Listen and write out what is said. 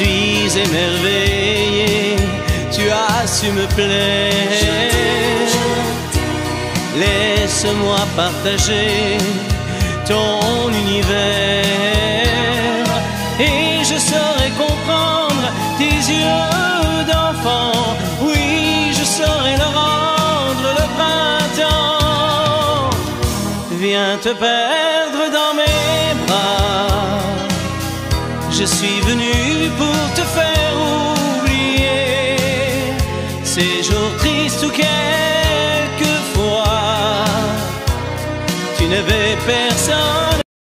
suis émerveillé, tu as su me plaire. Laisse-moi partager ton univers et je saurai comprendre tes yeux d'enfant. Oui, je saurai le rendre le printemps. Viens te perdre dans mes bras. Je suis venu pour te faire oublier ces jours tristes ou